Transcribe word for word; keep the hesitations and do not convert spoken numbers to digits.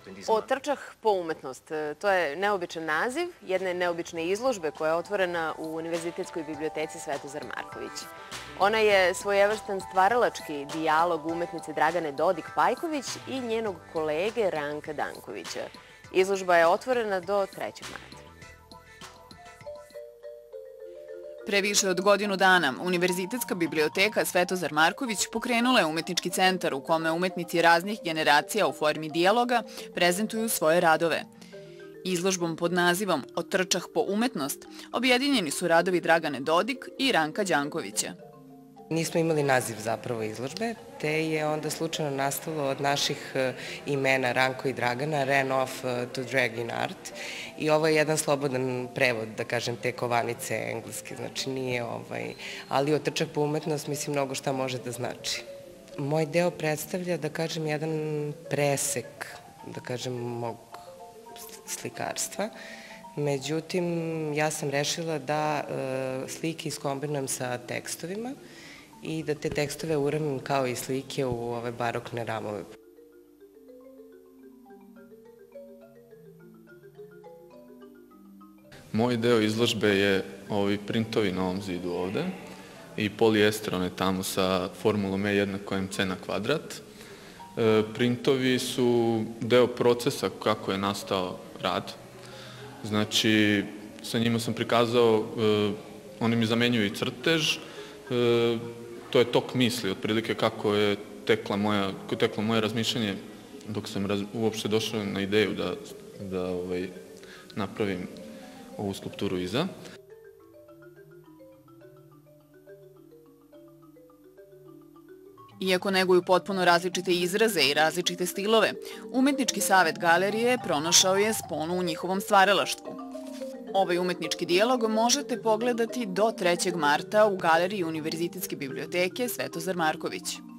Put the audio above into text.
Otrčah po umetnost. To je neobičan naziv jedne neobične izložbe koja je otvorena u Univerzitetskoj biblioteci Svetozar Marković. Ona je svojevrstan stvaralački dijalog umetnice Dragane Dodik-Pajković i njenog kolege Ranka Dankovića. Izložba je otvorena do trećeg marta. Pre više od godinu dana Univerzitetska biblioteka Svetozar Marković pokrenula je umetnički centar u kome umetnici raznih generacija u formi dijaloga prezentuju svoje radove. Izložbom pod nazivom Otrčah po umetnost objedinjeni su radovi Dragane Dodik i Ranka Đankovića. Nismo imali naziv zapravo izložbe, te je onda slučajno nastalo od naših imena Ranko i Dragana, ran off to drag in art. I ovo je jedan slobodan prevod, da kažem, te kovanice engleske, znači nije ovaj, ali otrčak po umetnost, mislim, mnogo šta može da znači. Moj deo predstavlja, da kažem, jedan presek, da kažem, mog slikarstva. Međutim, ja sam rešila da slike iskombinujem sa tekstovima i da te tekstove uramim kao i slike u ove barokne ramove. Moj deo izložbe je ovi printovi na ovom zidu ovde i polijester, on je tamo sa formulom E jednako M C na kvadrat. Printovi su deo procesa kako je nastao rad. Znači, sa njima sam prikazao, oni mi zamenjuju i crtež, to je tok misli, otprilike kako je teklo moje razmišljanje dok sam uopšte došao na ideju da napravim ovu skulpturu iza. Iako neguju potpuno različite izraze i različite stilove, Umetnički savet galerije pronašao je sponu u njihovom stvaralaštvu. Ovaj umetnički dijalog možete pogledati do trećeg marta u galeriji Univerzitetske biblioteke Svetozar Marković.